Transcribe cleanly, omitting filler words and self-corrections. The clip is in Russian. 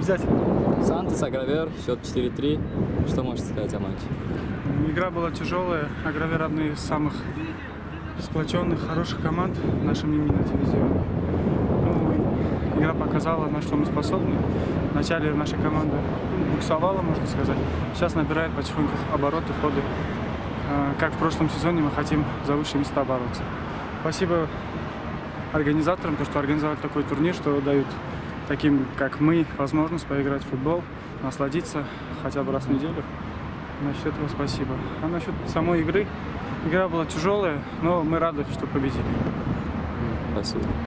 Обязательно. Сантос, Агровер, счет 4-3. Что можете сказать о матче? Игра была тяжелая. Агровер одна из самых сплоченных, хороших команд в нашем именно дивизионе. Ну, игра показала, на что мы способны. Вначале наша команда буксовала, можно сказать. Сейчас набирает потихоньку обороты, ходы. Как в прошлом сезоне мы хотим за высшие места бороться. Спасибо организаторам, то, что организовали такой турнир, что дают таким, как мы, возможность поиграть в футбол, насладиться хотя бы раз в неделю. Насчет этого спасибо. А насчет самой игры, игра была тяжелая, но мы рады, что победили. Спасибо.